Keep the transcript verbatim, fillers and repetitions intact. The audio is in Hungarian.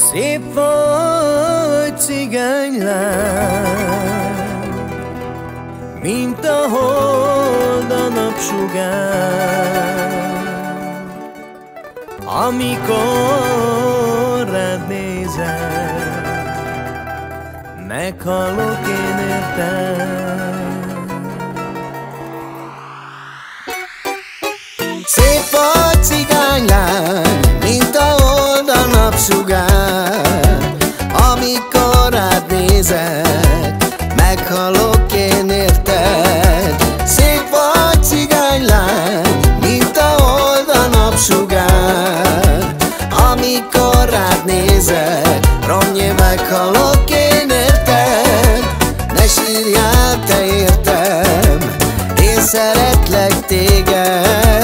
Szép vagy cigánylány, mint a hold a napsugár. Amikor rád nézek, meghalok én érted. Szép vagy cigánylány, mint a hold a napsugár. Amikor rád nézek, meghalok én érted. Szép vagy cigánylány, mint a hold a napsugár. Amikor rád nézek, romnyi meghalok én érted. Ne sírjál, te értem, én szeretlek téged.